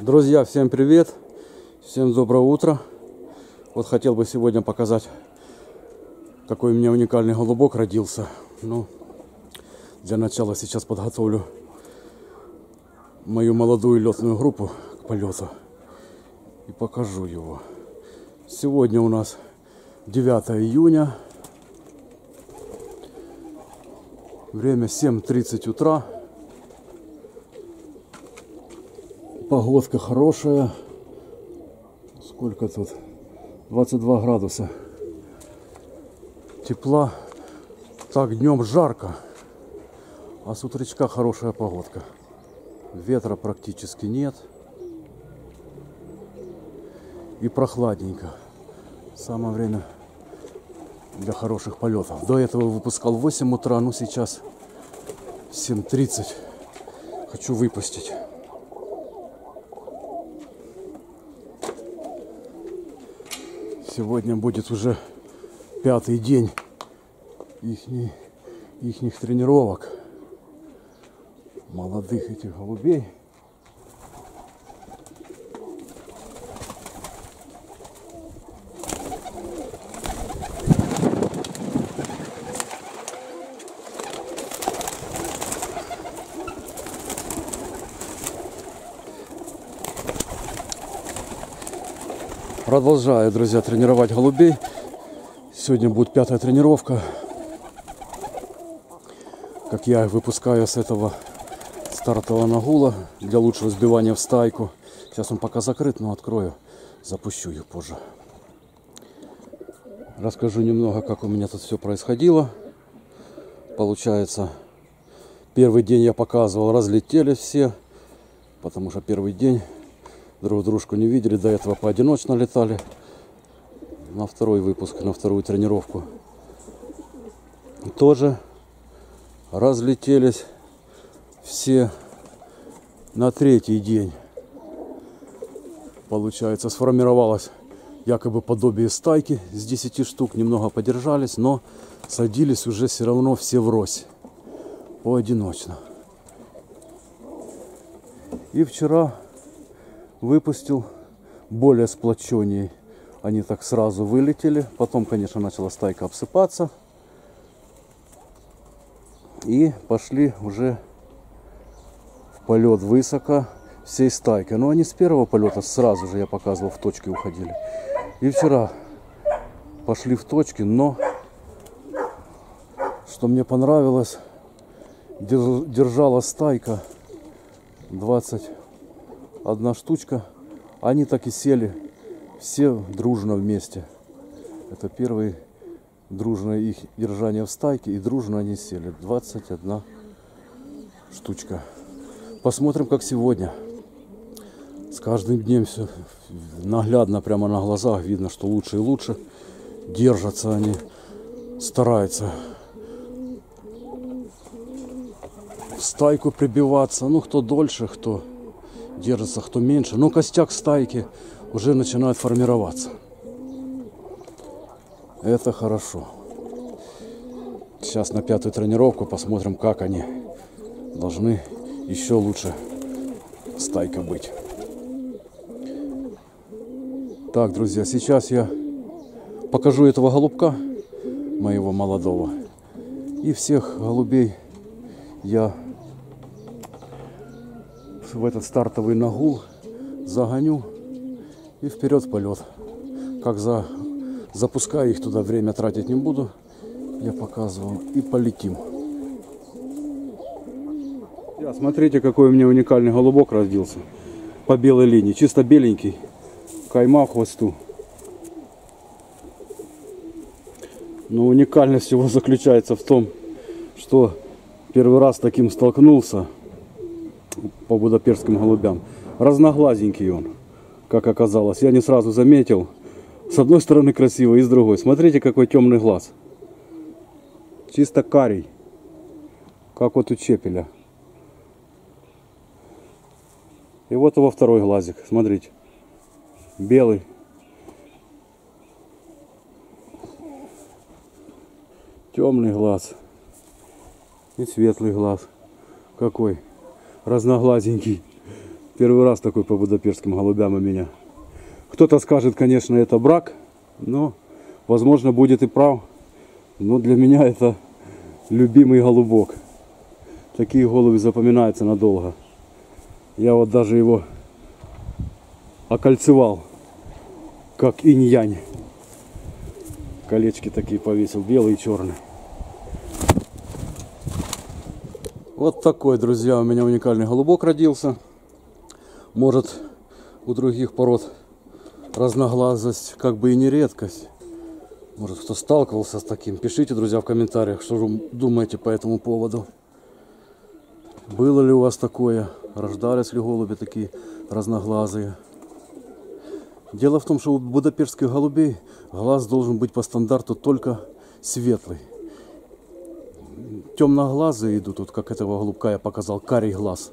Друзья, всем привет! Всем доброе утро! Вот хотел бы сегодня показать, какой у меня уникальный голубок родился. Ну, для начала сейчас подготовлю мою молодую летную группу к полету и покажу его. Сегодня у нас 9 июня. Время 7:30 утра. Погодка хорошая. Сколько тут? 22 градуса. Тепла. Так, днем жарко. А с утречка хорошая погодка. Ветра практически нет. И прохладненько. Самое время для хороших полетов. До этого выпускал в 8 утра, но сейчас 7:30. Хочу выпустить. Сегодня будет уже 5-й день ихних тренировок. Молодых этих голубей. Продолжаю, друзья, тренировать голубей. Сегодня будет 5-я тренировка. Как я их выпускаю с этого стартового нагула для лучшего сбивания в стайку. Сейчас он пока закрыт, но открою, запущу ее позже. Расскажу немного, как у меня тут все происходило. Получается, первый день я показывал, разлетелись все, потому что первый день друг дружку не видели, до этого поодиночно летали. На второй выпуск, на вторую тренировку тоже разлетелись все. На 3-й день, получается, сформировалось якобы подобие стайки с 10 штук. Немного подержались, но садились уже все равно все врозь, поодиночно. И вчера выпустил более сплоченнее. Они так сразу вылетели. Потом, конечно, начала стайка обсыпаться. И пошли уже в полет высоко всей стайкой. Но они с первого полета сразу же, я показывал, в точке уходили. И вчера пошли в точки, но что мне понравилось, держала стайка 21 штучка. Они так и сели все дружно вместе. Это первое дружное их держание в стайке, и дружно они сели. 21 штучка. Посмотрим, как сегодня. С каждым днем все наглядно, прямо на глазах видно, что лучше и лучше. Держатся они, стараются в стайку прибиваться. Ну, кто дольше, кто держится, кто меньше. Но костяк стайки уже начинает формироваться. Это хорошо. Сейчас на 5-ю тренировку посмотрим, как они должны еще лучше стайка быть. Так, друзья, сейчас я покажу этого голубка, моего молодого. И всех голубей я в этот стартовый нагул загоню и вперед в полет. Как запускаю их туда, время тратить не буду. Я показывал. И полетим. Смотрите, какой у меня уникальный голубок родился. По белой линии. Чисто беленький. Кайма в хвосту. Но уникальность его заключается в том, что первый раз таким столкнулся по будапештским голубям. Разноглазенький он, как оказалось. Я не сразу заметил. С одной стороны красиво, и с другой. Смотрите, какой темный глаз. Чисто карий. Как вот у чепеля. И вот его второй глазик. Смотрите. Белый. Темный глаз. И светлый глаз. Какой разноглазенький. Первый раз такой по будапештским голубям у меня. Кто-то скажет, конечно, это брак, но, возможно, будет и прав. Но для меня это любимый голубок. Такие голуби запоминаются надолго. Я вот даже его окольцевал, как инь-янь. Колечки такие повесил, белый и черный. Вот такой, друзья, у меня уникальный голубок родился. Может, у других пород разноглазость как бы и не редкость. Может, кто сталкивался с таким. Пишите, друзья, в комментариях, что вы думаете по этому поводу. Было ли у вас такое? Рождались ли голуби такие разноглазые? Дело в том, что у будапештских голубей глаз должен быть по стандарту только светлый. Темноглазые идут, вот как этого голубка я показал, карий глаз.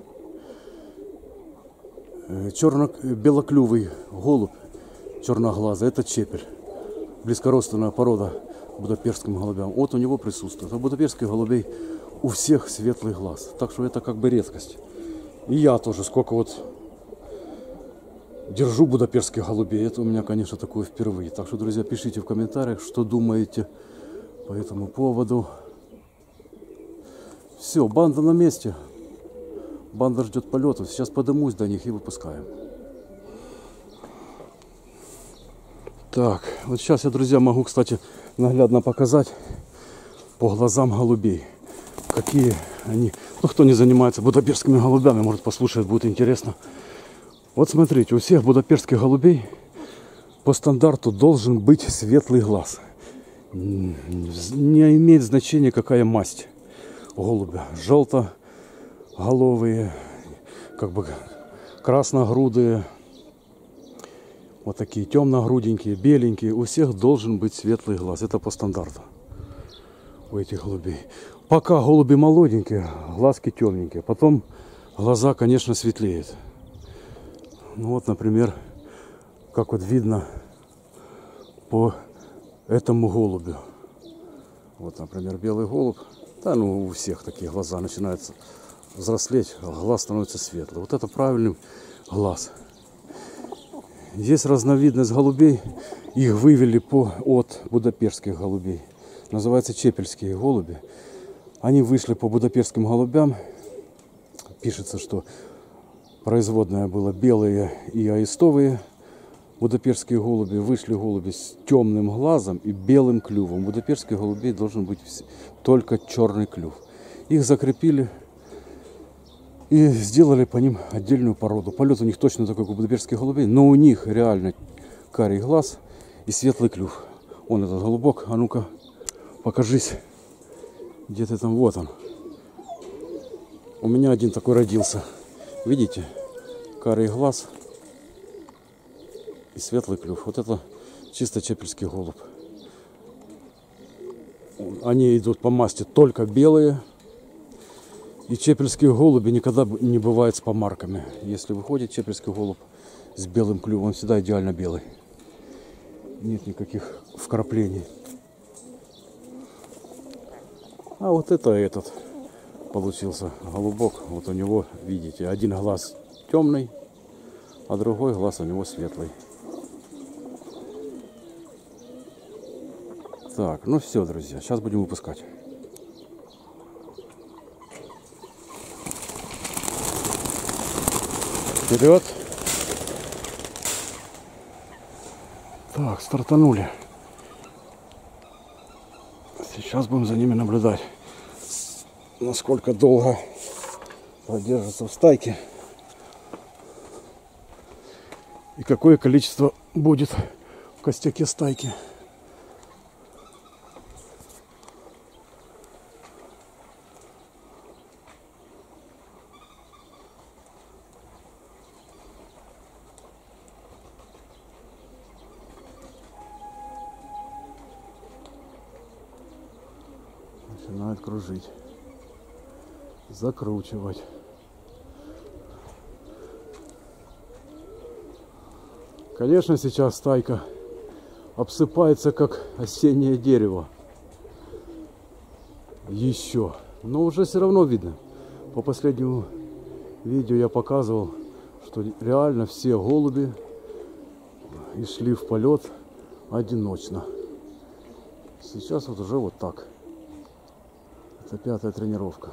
Белоклювый голубь, черноглазый, это чепель. Близкородственная порода будапештским голубям. Вот у него присутствует. А будапештских голубей у всех светлый глаз. Так что это как бы редкость. И я тоже сколько вот держу будапештских голубей. Это у меня, конечно, такое впервые. Так что, друзья, пишите в комментариях, что думаете по этому поводу. Все, банда на месте. Банда ждет полетов. Сейчас подымусь до них и выпускаем. Так, вот сейчас я, друзья, могу, кстати, наглядно показать по глазам голубей. Какие они... Ну, кто не занимается будапештскими голубями, может послушать, будет интересно. Вот смотрите, у всех будапештских голубей по стандарту должен быть светлый глаз. Не имеет значения, какая масть голубя. Желтоголовые, как бы красногрудые, вот такие темногруденькие, беленькие. У всех должен быть светлый глаз. Это по стандарту у этих голубей. Пока голуби молоденькие, глазки темненькие. Потом глаза, конечно, светлеют. Ну вот, например, как вот видно по этому голубю. Вот, например, белый голубь. Да, ну у всех такие глаза начинают взрослеть, глаз становится светлый. Вот это правильный глаз. Есть разновидность голубей, их вывели от будапештских голубей. Называются чепельские голуби. Они вышли по будапештским голубям. Пишется, что производная была белые и аистовые будапештские голуби. Вышли голуби с темным глазом и белым клювом. У будапештских голубей должен быть только черный клюв. Их закрепили и сделали по ним отдельную породу. Полет у них точно такой, как у будапештских голубей, но у них реально карий глаз и светлый клюв. Он этот голубок, а ну-ка, покажись, где ты там, вот он. У меня один такой родился. Видите, карий глаз и светлый клюв. Вот это чисто чепельский голубь. Они идут по масти только белые. И чепельские голуби никогда не бывают с помарками. Если выходит чепельский голубь с белым клювом, он всегда идеально белый. Нет никаких вкраплений. А вот это этот получился голубок. Вот у него, видите, один глаз темный, а другой глаз у него светлый. Так, ну все, друзья, сейчас будем выпускать. Вперед. Так, стартанули. Сейчас будем за ними наблюдать, насколько долго продержатся в стайке и какое количество будет в костяке стайки. Начинает кружить, закручивать. Конечно, сейчас стайка обсыпается, как осеннее дерево. Еще. Но уже все равно видно. По последнему видео я показывал, что реально все голуби и шли в полет одиночно. Сейчас вот уже вот так. Это 5-я тренировка.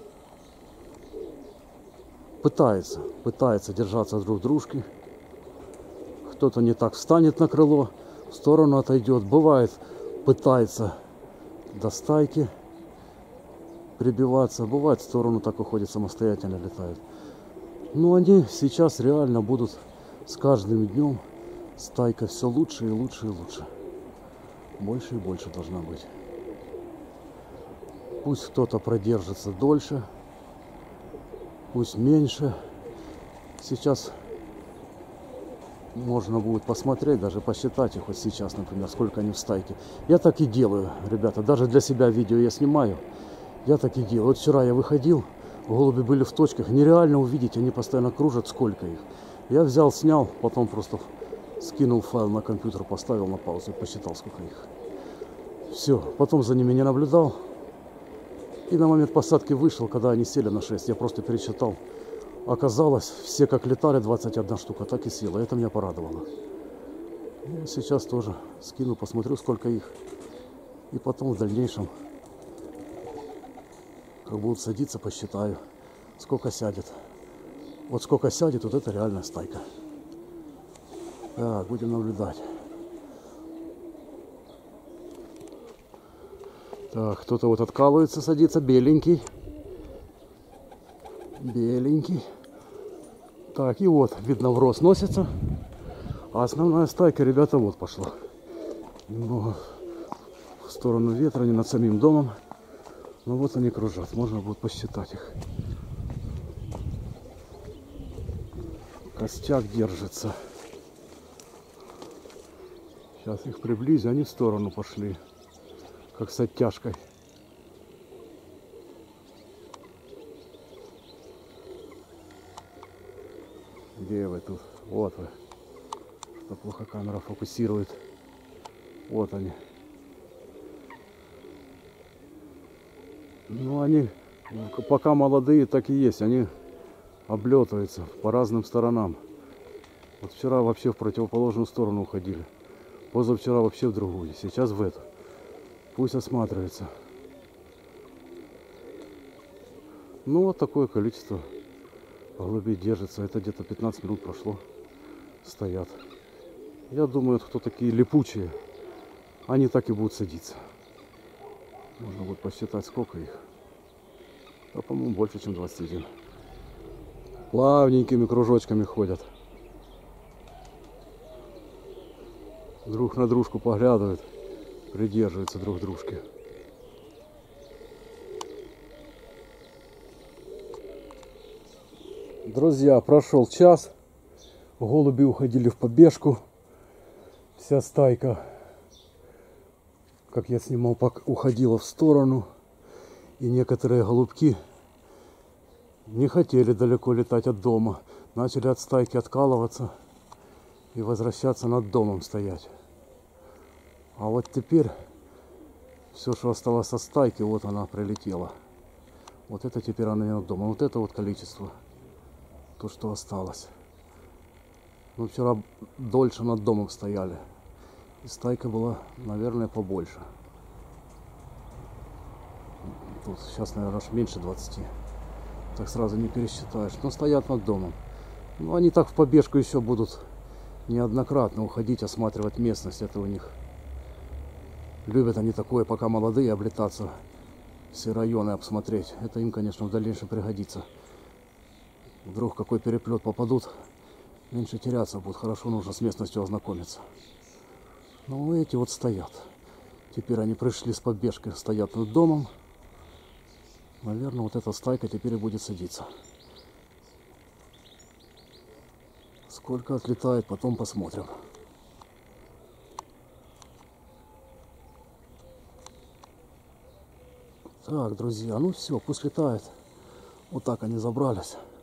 Пытается держаться друг дружки. Кто-то не так встанет на крыло, в сторону отойдет. Бывает, пытается до стайки прибиваться. Бывает, в сторону так уходит, самостоятельно летают. Но они сейчас реально будут с каждым днем, стайка все лучше и лучше и лучше. Больше и больше должна быть. Пусть кто-то продержится дольше, пусть меньше. Сейчас можно будет посмотреть, даже посчитать их вот сейчас, например, сколько они в стайке. Я так и делаю, ребята, даже для себя видео я снимаю. Я так и делаю. Вот вчера я выходил, голуби были в точках, нереально увидеть, они постоянно кружат, сколько их. Я взял, снял, потом просто скинул файл на компьютер, поставил на паузу и посчитал, сколько их. Все, потом за ними не наблюдал. И на момент посадки вышел, когда они сели на 6, я просто пересчитал. Оказалось, все как летали, 21 штука, так и села. Это меня порадовало. И сейчас тоже скину, посмотрю, сколько их. И потом в дальнейшем, как будут садиться, посчитаю, сколько сядет. Вот сколько сядет, вот это реальная стайка. Так, будем наблюдать. Так, кто-то вот откалывается, садится, беленький. Беленький. Так, и вот, видно, в рост носится. А основная стайка, ребята, вот пошла. Немного в сторону ветра, не над самим домом. Но вот они кружат, можно будет посчитать их. Костяк держится. Сейчас их приблизю, они в сторону пошли. Как с оттяжкой. Где вы тут? Вот вы. Что плохо камера фокусирует. Вот они. Ну, они пока молодые, так и есть. Они облетываются по разным сторонам. Вот вчера вообще в противоположную сторону уходили. Позавчера вообще в другую. Сейчас в эту. Пусть осматривается. Ну, вот такое количество голубей держится. Это где-то 15 минут прошло. Стоят. Я думаю, кто такие липучие, они так и будут садиться. Можно будет посчитать, сколько их. А, по-моему, больше, чем 21. Плавненькими кружочками ходят. Друг на дружку поглядывают. Придерживаются друг дружки. Друзья, прошел час. Голуби уходили в побежку. Вся стайка, как я снимал, уходила в сторону. И некоторые голубки не хотели далеко летать от дома. Начали от стайки откалываться и возвращаться над домом стоять. А вот теперь все, что осталось со стайки, вот она прилетела. Вот это теперь она над домом. Вот это вот количество. То, что осталось. Ну, вчера дольше над домом стояли. И стайка была, наверное, побольше. Тут сейчас, наверное, аж меньше 20. Так сразу не пересчитаешь. Но стоят над домом. Ну, они так в побежку еще будут неоднократно уходить, осматривать местность. Это у них. Любят они такое, пока молодые, облетаться, все районы обсмотреть. Это им, конечно, в дальнейшем пригодится. Вдруг какой переплет попадут, меньше теряться будут. Хорошо, нужно с местностью ознакомиться. Ну, эти вот стоят. Теперь они пришли с побежкой, стоят над домом. Наверное, вот эта стайка теперь и будет садиться. Сколько отлетает, потом посмотрим. Так, друзья, ну все, пусть летает. Вот так они забрались.